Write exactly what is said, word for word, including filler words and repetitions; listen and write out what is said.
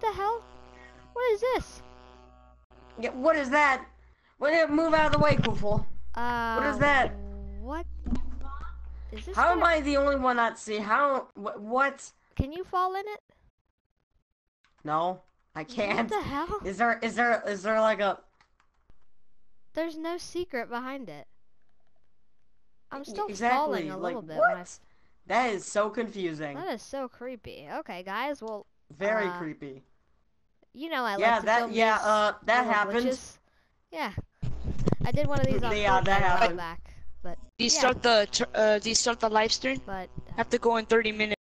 the hell? What is this? Yeah, what is that? What? Move out of the way, Koofle. Uh, What is that? What? Is this How gonna... am I the only one not see? How? What? What? Can you fall in it? No, I can't. What the hell? Is there? Is there? Is there like a? There's no secret behind it. I'm still exactly. falling a like, little bit. What? When I... That is so confusing. That is so creepy. Okay, guys. Well. Very uh, creepy. You know I Yeah, like to that. film Yeah. these Uh, that little happened. glitches. Yeah. I did one of these on Yeah, Fortnite that a while happened. back, but Do you yeah. start the tr- uh, do you start the live stream? But Have to go in thirty minutes.